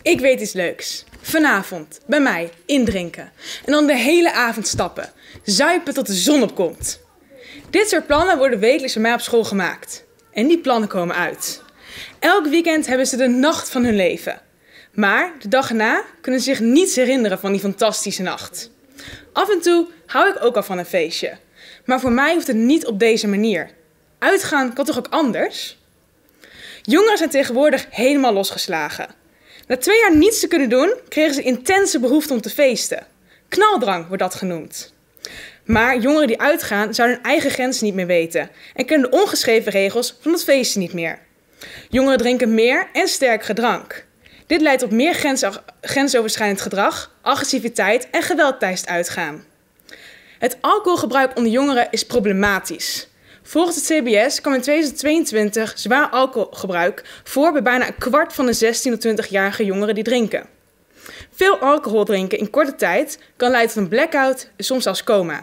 Ik weet iets leuks. Vanavond, bij mij, indrinken. En dan de hele avond stappen. Zuipen tot de zon opkomt. Dit soort plannen worden wekelijks bij mij op school gemaakt. En die plannen komen uit. Elk weekend hebben ze de nacht van hun leven. Maar de dag erna kunnen ze zich niets herinneren van die fantastische nacht. Af en toe hou ik ook al van een feestje. Maar voor mij hoeft het niet op deze manier. Uitgaan kan toch ook anders? Jongeren zijn tegenwoordig helemaal losgeslagen. Na 2 jaar niets te kunnen doen, kregen ze intense behoefte om te feesten. Knaldrang wordt dat genoemd. Maar jongeren die uitgaan zouden hun eigen grenzen niet meer weten en kennen de ongeschreven regels van het feesten niet meer. Jongeren drinken meer en sterkere drank. Dit leidt tot meer grensoverschrijdend gedrag, agressiviteit en geweld tijdens het uitgaan. Het alcoholgebruik onder jongeren is problematisch. Volgens het CBS kwam in 2022 zwaar alcoholgebruik voor bij bijna 1/4 van de 16 tot 20-jarige jongeren die drinken. Veel alcohol drinken in korte tijd kan leiden tot een blackout en soms zelfs coma.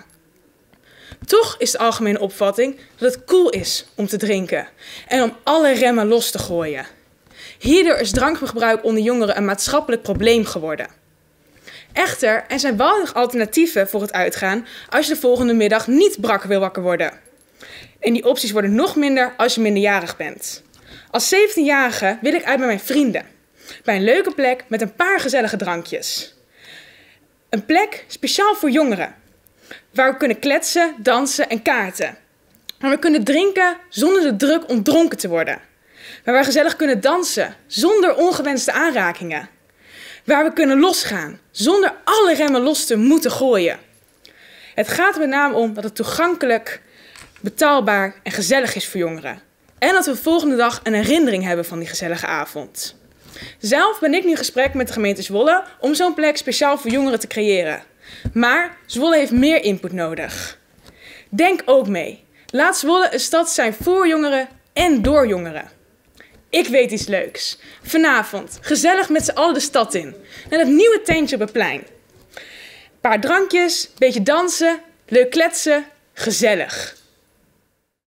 Toch is de algemene opvatting dat het cool is om te drinken en om alle remmen los te gooien. Hierdoor is drankgebruik onder jongeren een maatschappelijk probleem geworden. Echter, er zijn wel nog alternatieven voor het uitgaan als je de volgende middag niet brak wil wakker worden. En die opties worden nog minder als je minderjarig bent. Als 17-jarige wil ik uit met mijn vrienden. Bij een leuke plek met een paar gezellige drankjes. Een plek speciaal voor jongeren. Waar we kunnen kletsen, dansen en kaarten. Waar we kunnen drinken zonder de druk om dronken te worden. Waar we gezellig kunnen dansen zonder ongewenste aanrakingen. Waar we kunnen losgaan zonder alle remmen los te moeten gooien. Het gaat er met name om dat het toegankelijk, betaalbaar en gezellig is voor jongeren. En dat we de volgende dag een herinnering hebben van die gezellige avond. Zelf ben ik nu in gesprek met de gemeente Zwolle om zo'n plek speciaal voor jongeren te creëren. Maar Zwolle heeft meer input nodig. Denk ook mee. Laat Zwolle een stad zijn voor jongeren en door jongeren. Ik weet iets leuks. Vanavond, gezellig met z'n allen de stad in. Naar het nieuwe tentje op het plein. Een paar drankjes, beetje dansen, leuk kletsen, gezellig.